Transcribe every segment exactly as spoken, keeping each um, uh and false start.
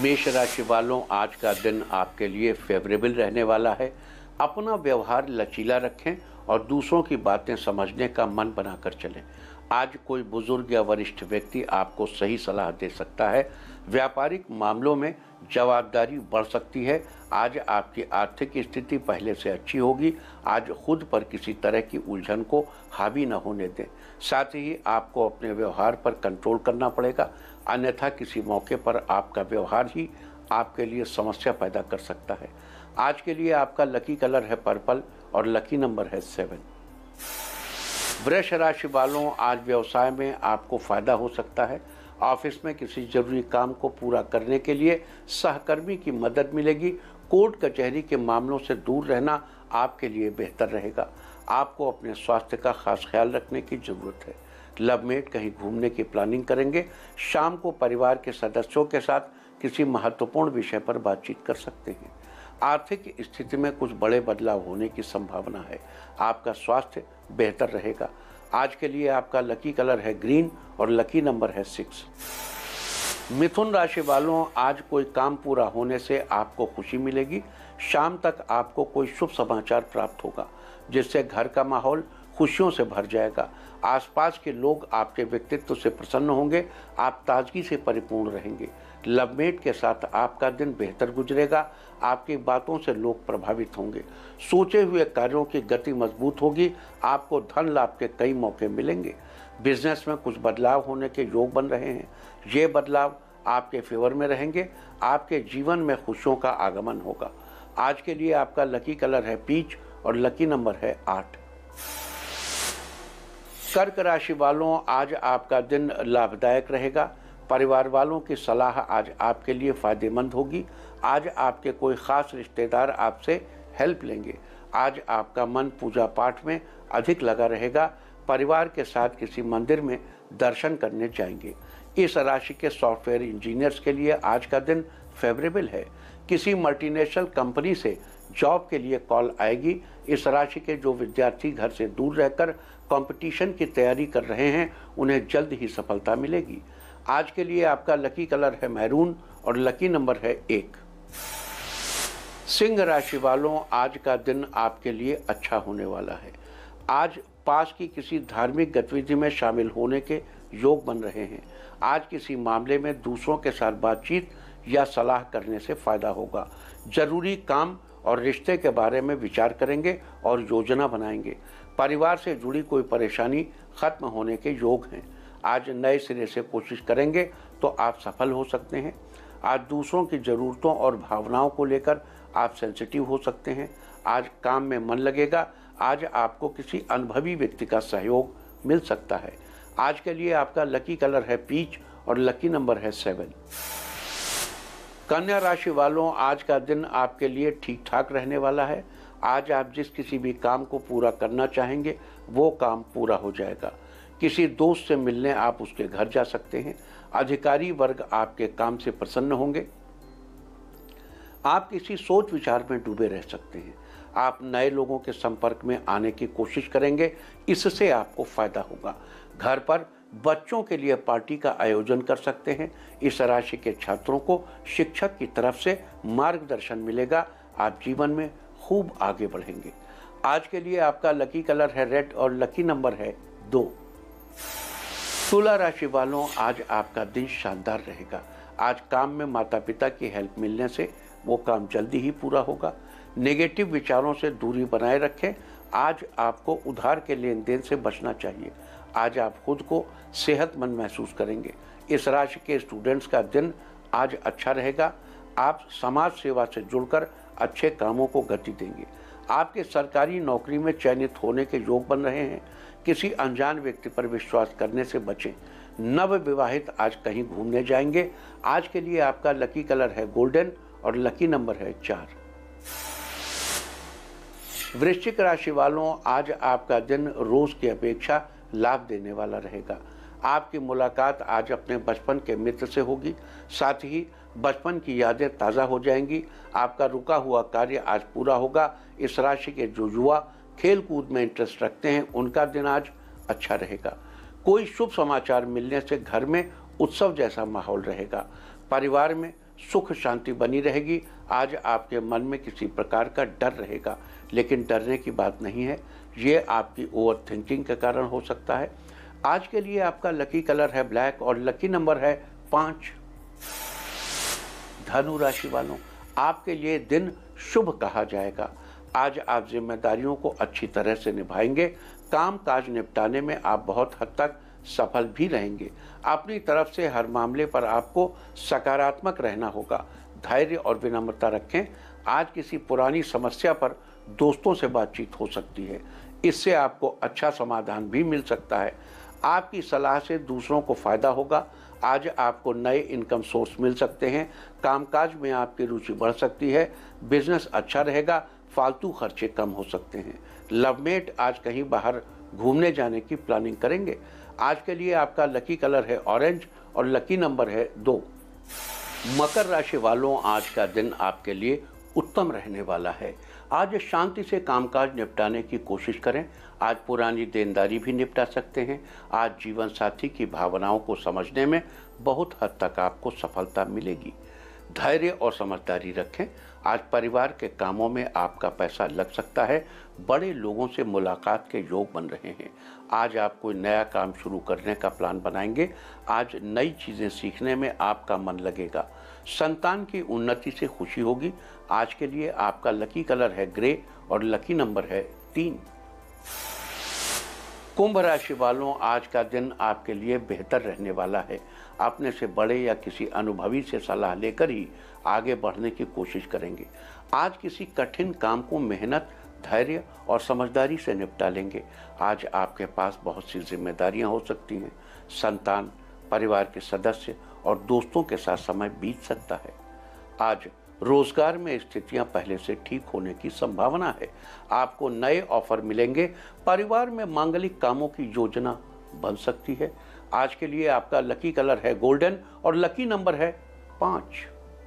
मेष राशि वालों, आज का दिन आपके लिए फेवरेबल रहने वाला है। अपना व्यवहार लचीला रखें और दूसरों की बातें समझने का मन बनाकर चलें। आज कोई बुजुर्ग या वरिष्ठ व्यक्ति आपको सही सलाह दे सकता है। व्यापारिक मामलों में जवाबदारी बढ़ सकती है। आज आपकी आर्थिक स्थिति पहले से अच्छी होगी। आज खुद पर किसी तरह की उलझन को हावी न होने दें। साथ ही आपको अपने व्यवहार पर कंट्रोल करना पड़ेगा, अन्यथा किसी मौके पर आपका व्यवहार ही आपके लिए समस्या पैदा कर सकता है। आज के लिए आपका लकी कलर है पर्पल और लकी नंबर है सेवन। वृष राशि वालों, आज व्यवसाय में आपको फायदा हो सकता है। ऑफिस में किसी जरूरी काम को पूरा करने के लिए सहकर्मी की मदद मिलेगी। कोर्ट कचहरी के मामलों से दूर रहना आपके लिए बेहतर रहेगा। आपको अपने स्वास्थ्य का खास ख्याल रखने की जरूरत है। लवमेट कहीं घूमने की प्लानिंग करेंगे। शाम को परिवार के सदस्यों के साथ किसी महत्वपूर्ण विषय पर बातचीत कर सकते हैं। आर्थिक स्थिति में कुछ बड़े बदलाव होने की संभावना है। आपका स्वास्थ्य बेहतर रहेगा। आज के लिए आपका लकी कलर है ग्रीन और लकी नंबर है सिक्स। मिथुन राशि वालों, आज कोई काम पूरा होने से आपको खुशी मिलेगी। शाम तक आपको कोई शुभ समाचार प्राप्त होगा, जिससे घर का माहौल खुशियों से भर जाएगा। आसपास के लोग आपके व्यक्तित्व से प्रसन्न होंगे। आप ताजगी से परिपूर्ण रहेंगे। लवमेट के साथ आपका दिन बेहतर गुजरेगा। आपकी बातों से लोग प्रभावित होंगे। सोचे हुए कार्यों की गति मजबूत होगी। आपको धन लाभ के कई मौके मिलेंगे। बिजनेस में कुछ बदलाव होने के योग बन रहे हैं। ये बदलाव आपके फेवर में रहेंगे। आपके जीवन में खुशियों का आगमन होगा। आज के लिए आपका लकी कलर है पीच और लकी नंबर है आठ। कर्क राशि वालों, आज आपका दिन लाभदायक रहेगा। परिवार वालों की सलाह आज आपके लिए फायदेमंद होगी। आज आपके कोई खास रिश्तेदार आपसे हेल्प लेंगे। आज आपका मन पूजा पाठ में अधिक लगा रहेगा। परिवार के साथ किसी मंदिर में दर्शन करने जाएंगे। इस राशि के सॉफ्टवेयर इंजीनियर्स के लिए आज का दिन फेवरेबल है। किसी मल्टीनेशनल कंपनी से जॉब के लिए कॉल आएगी। इस राशि के जो विद्यार्थी घर से दूर रहकर कंपटीशन की तैयारी कर रहे हैं, उन्हें जल्द ही सफलता मिलेगी। आज के लिए आपका लकी कलर है मैरून और लकी नंबर है एक। सिंह राशि वालों, आज का दिन आपके लिए अच्छा होने वाला है। आज पास की किसी धार्मिक गतिविधि में शामिल होने के योग बन रहे हैं। आज किसी मामले में दूसरों के साथ बातचीत या सलाह करने से फायदा होगा। जरूरी काम और रिश्ते के बारे में विचार करेंगे और योजना बनाएंगे। परिवार से जुड़ी कोई परेशानी खत्म होने के योग हैं। आज नए सिरे से कोशिश करेंगे तो आप सफल हो सकते हैं। आज दूसरों की ज़रूरतों और भावनाओं को लेकर आप सेंसिटिव हो सकते हैं। आज काम में मन लगेगा। आज आपको किसी अनुभवी व्यक्ति का सहयोग मिल सकता है। आज के लिए आपका लकी कलर है पीच और लकी नंबर है सेवन। कन्या राशि वालों, आज का दिन आपके लिए ठीक ठाक रहने वाला है। आज आप जिस किसी भी काम को पूरा करना चाहेंगे वो काम पूरा हो जाएगा। किसी दोस्त से मिलने आप उसके घर जा सकते हैं। अधिकारी वर्ग आपके काम से प्रसन्न होंगे। आप किसी सोच विचार में डूबे रह सकते हैं। आप नए लोगों के संपर्क में आने की कोशिश करेंगे, इससे आपको फायदा होगा। घर पर बच्चों के लिए पार्टी का आयोजन कर सकते हैं। इस राशि के छात्रों को शिक्षक की तरफ से मार्गदर्शन मिलेगा। आप जीवन में खूब आगे बढ़ेंगे। आज के लिए आपका लकी कलर है रेड और लकी नंबर है दो। तुला राशि वालों, आज आपका दिन शानदार रहेगा। आज काम में माता पिता की हेल्प मिलने से वो काम जल्दी ही पूरा होगा। नेगेटिव विचारों से दूरी बनाए रखें। आज आपको उधार के लेन देन से बचना चाहिए। आज आप खुद को सेहतमंद महसूस करेंगे। इस राशि के स्टूडेंट्स का दिन आज अच्छा रहेगा। आप समाज सेवा से जुड़कर अच्छे कामों को गति देंगे। आपके सरकारी नौकरी में चयनित होने के योग बन रहे हैं। किसी अनजान व्यक्ति पर विश्वास करने से बचें। नव विवाहित आज कहीं घूमने जाएंगे। आज के लिए आपका लकी कलर है गोल्डन और लकी नंबर है चार। वृश्चिक राशि वालों, आज आपका दिन रोज की अपेक्षा लाभ देने वाला रहेगा। आपकी मुलाकात आज अपने बचपन के मित्र से होगी। साथ ही बचपन की यादें ताज़ा हो जाएंगी। आपका रुका हुआ कार्य आज पूरा होगा। इस राशि के जो युवा खेल कूद में इंटरेस्ट रखते हैं, उनका दिन आज अच्छा रहेगा। कोई शुभ समाचार मिलने से घर में उत्सव जैसा माहौल रहेगा। परिवार में सुख शांति बनी रहेगी। आज आपके मन में किसी प्रकार का डर रहेगा, लेकिन डरने की बात नहीं है, ये आपकी ओवर थिंकिंग के कारण हो सकता है। आज के लिए आपका लकी कलर है ब्लैक और लकी नंबर है पाँच। धनु राशि वालों, आपके लिए दिन शुभ कहा जाएगा। आज आप जिम्मेदारियों को अच्छी तरह से निभाएंगे। काम काज निपटाने में आप बहुत हद तक सफल भी रहेंगे। अपनी तरफ से हर मामले पर आपको सकारात्मक रहना होगा। धैर्य और विनम्रता रखें। आज किसी पुरानी समस्या पर दोस्तों से बातचीत हो सकती है, इससे आपको अच्छा समाधान भी मिल सकता है। आपकी सलाह से दूसरों को फायदा होगा। आज आपको नए इनकम सोर्स मिल सकते हैं। कामकाज में आपकी रुचि बढ़ सकती है। बिजनेस अच्छा रहेगा। फालतू खर्चे कम हो सकते हैं। लवमेट आज कहीं बाहर घूमने जाने की प्लानिंग करेंगे। आज के लिए आपका लकी कलर है ऑरेंज और लकी नंबर है दो। मकर राशि वालों, आज का दिन आपके लिए उत्तम रहने वाला है। आज शांति से कामकाज निपटाने की कोशिश करें। आज पुरानी देनदारी भी निपटा सकते हैं। आज जीवन साथी की भावनाओं को समझने में बहुत हद तक आपको सफलता मिलेगी। धैर्य और समझदारी रखें। आज परिवार के कामों में आपका पैसा लग सकता है। बड़े लोगों से मुलाकात के योग बन रहे हैं। आज आप कोई नया काम शुरू करने का प्लान बनाएंगे। आज नई चीज़ें सीखने में आपका मन लगेगा। संतान की उन्नति से खुशी होगी। आज के लिए आपका लकी कलर है ग्रे और लकी नंबर है तीन। कुंभ राशि वालों, आज का दिन आपके लिए बेहतर रहने वाला है। अपने से बड़े या किसी अनुभवी से सलाह लेकर ही आगे बढ़ने की कोशिश करेंगे। आज किसी कठिन काम को मेहनत, धैर्य और समझदारी से निपटा लेंगे। आज आपके पास बहुत सी जिम्मेदारियां हो सकती हैं। संतान, परिवार के सदस्य और दोस्तों के साथ समय बीत सकता है। आज रोजगार में स्थितियां पहले से ठीक होने की संभावना है। आपको नए ऑफर मिलेंगे। परिवार में मांगलिक कामों की योजना बन सकती है। आज के लिए आपका लकी कलर है गोल्डन और लकी नंबर है पाँच।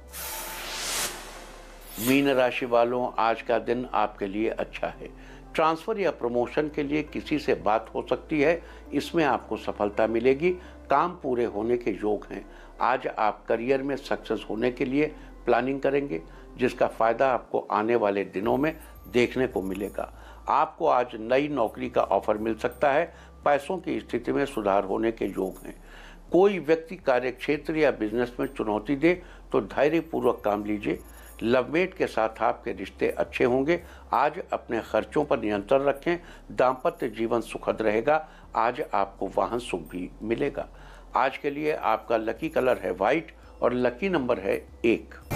मीन राशि वालों, आज का दिन आपके लिए अच्छा है। ट्रांसफर या प्रमोशन के लिए किसी से बात हो सकती है। इसमें आपको सफलता मिलेगी। काम पूरे होने के योग हैं। आज आप करियर में सक्सेस होने के लिए प्लानिंग करेंगे, जिसका फायदा आपको आने वाले दिनों में देखने को मिलेगा। आपको आज नई नौकरी का ऑफर मिल सकता है। पैसों की स्थिति में सुधार होने के योग हैं। कोई व्यक्ति कार्यक्षेत्र या बिजनेस में चुनौती दे तो धैर्यपूर्वक काम लीजिए। लवमेट के साथ आपके रिश्ते अच्छे होंगे। आज अपने खर्चों पर नियंत्रण रखें। दाम्पत्य जीवन सुखद रहेगा। आज आपको वाहन सुख भी मिलेगा। आज के लिए आपका लकी कलर है व्हाइट और लकी नंबर है एक।